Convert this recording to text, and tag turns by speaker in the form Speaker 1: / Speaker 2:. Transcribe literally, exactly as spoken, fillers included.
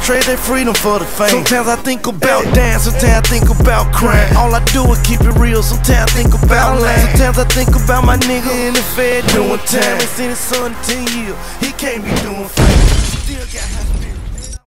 Speaker 1: trade their freedom for the fame. Sometimes I think about dying, sometimes I think about crying. All I do is keep it real, sometimes I think about lying. Sometimes I think about my nigga in the Fed doing time. Ain't seen his son in ten years, he can't be doing fine. Still got high spirit.